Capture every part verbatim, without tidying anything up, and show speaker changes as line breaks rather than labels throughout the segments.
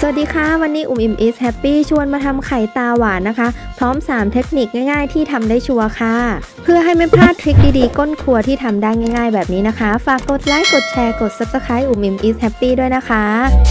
สวัสดีค่ะวันนี้อุ่มอิ่มอีสแฮปปี้ชวนมาทำไข่ตาหวานนะคะพร้อมสามเทคนิคง่ายๆที่ทำได้ชัวร์ค่ะเพื่อให้ไม่พลาดทริคดีๆก้นครัวที่ทำได้ง่ายๆแบบนี้นะคะฝากกดไลค์กดแชร์กด ซับสไครบ์ อุ่มอิ่มอีสแฮปปี้ด้วยนะคะ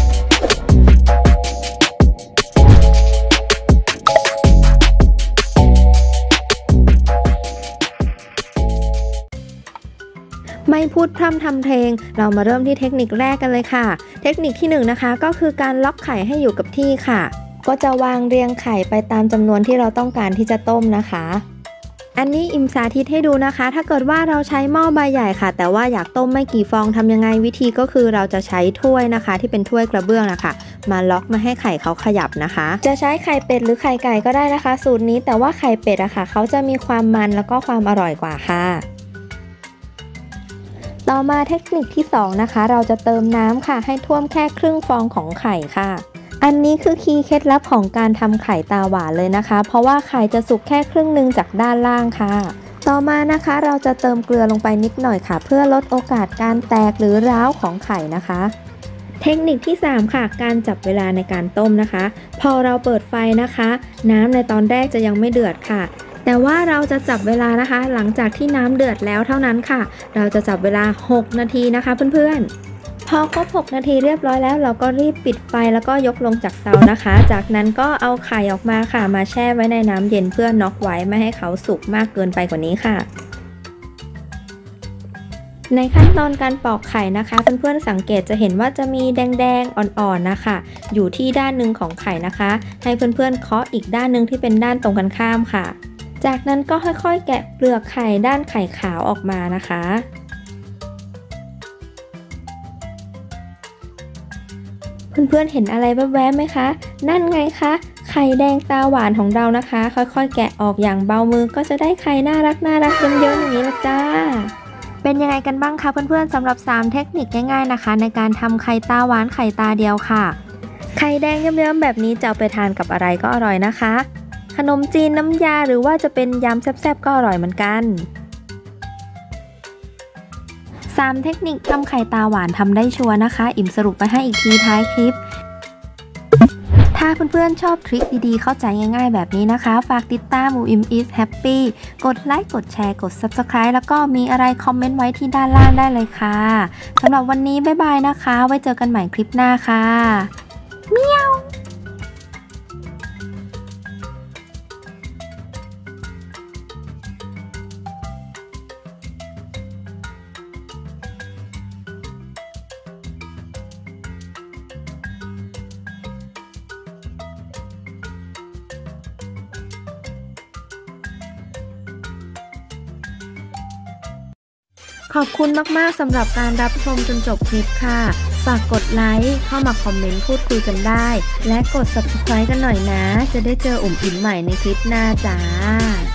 ไม่พูดพร่ำทำเพลงเรามาเริ่มที่เทคนิคแรกกันเลยค่ะเทคนิคที่หนึ่งนะคะก็คือการล็อกไข่ให้อยู่กับที่ค่ะก็จะวางเรียงไข่ไปตามจำนวนที่เราต้องการที่จะต้มนะคะอันนี้อิมสาธิตให้ดูนะคะถ้าเกิดว่าเราใช้หม้อใบใหญ่ค่ะแต่ว่าอยากต้มไม่กี่ฟองทำยังไงวิธีก็คือเราจะใช้ถ้วยนะคะที่เป็นถ้วยกระเบื้องนะคะมาล็อกไม่ให้ไข่เขาขยับนะคะจะใช้ไข่เป็ดหรือไข่ไก่ก็ได้นะคะสูตรนี้แต่ว่าไข่เป็ดอะค่ะเขาจะมีความมันแล้วก็ความอร่อยกว่าค่ะต่อมาเทคนิคที่สองนะคะเราจะเติมน้ำค่ะให้ท่วมแค่ครึ่งฟองของไข่ค่ะอันนี้คือคีย์เคล็ดลับของการทำไข่ตาหวานเลยนะคะเพราะว่าไข่จะสุกแค่ครึ่งหนึ่งจากด้านล่างค่ะต่อมานะคะเราจะเติมเกลือลงไปนิดหน่อยค่ะเพื่อลดโอกาสการแตกหรือร้าวของไข่นะคะเทคนิคที่สามค่ะการจับเวลาในการต้มนะคะพอเราเปิดไฟนะคะน้ำในตอนแรกจะยังไม่เดือดค่ะแต่ว่าเราจะจับเวลานะคะหลังจากที่น้ำเดือดแล้วเท่านั้นค่ะเราจะจับเวลาหกนาทีนะคะเพื่อนๆพอครบหกนาทีเรียบร้อยแล้วเราก็รีบปิดไฟแล้วก็ยกลงจากเตานะคะจากนั้นก็เอาไข่ออกมาค่ะมาแช่ไว้ในน้ำเย็นเพื่อน็อกไว้ไม่ให้เขาสุกมากเกินไปกว่านี้ค่ะในขั้นตอนการปอกไข่นะคะเพื่อนๆสังเกตจะเห็นว่าจะมีแดงๆอ่อนๆนะคะอยู่ที่ด้านหนึ่งของไข่นะคะให้เพื่อนๆเคาะอีกด้านหนึ่งที่เป็นด้านตรงกันข้ามค่ะจากนั้นก็ค่อยๆแกะเปลือกไข่ด้านไข่ขาวออกมานะคะเพื่อนๆเห็นอะไรแวบๆไหมคะนั่นไงคะไข่แดงตาหวานของเรานะคะค่อยๆแกะออกอย่างเบามือก็จะได้ไข่น่ารักน่ารักเยิ้มๆอย่างนี้ละจ้าเป็นยังไงกันบ้างคะเพื่อนๆสำหรับสามเทคนิคง่ายๆนะคะในการทำไข่ตาหวานไข่ตาเดียวค่ะไข่แดงเยิ้มๆแบบนี้จะเอาไปทานกับอะไรก็อร่อยนะคะขนมจีนน้ำยาหรือว่าจะเป็นยำแซ่บๆก็อร่อยเหมือนกันสามเทคนิคทำไข่ตาหวานทำได้ชัวร์นะคะอิ่มสรุปไปให้อีกทีท้ายคลิปถ้าเพื่อนๆชอบทริคดีๆเข้าใจง่ายๆแบบนี้นะคะฝากติดตามอุ่มอิ่มอีสแฮปปี้กดไลค์กดแชร์กด ซับสไครบ์ แล้วก็มีอะไรคอมเมนต์ไว้ที่ด้านล่างได้เลยค่ะสำหรับวันนี้บ๊ายบายนะคะไว้เจอกันใหม่คลิปหน้าค่ะเมียวขอบคุณมากๆสำหรับการรับชมจนจบคลิปค่ะ ฝากกดไลค์เข้ามาคอมเมนต์พูดคุยกันได้และกด ซับสไครบ์ กันหน่อยนะจะได้เจออุ่มอิ่มใหม่ในคลิปหน้าจ้า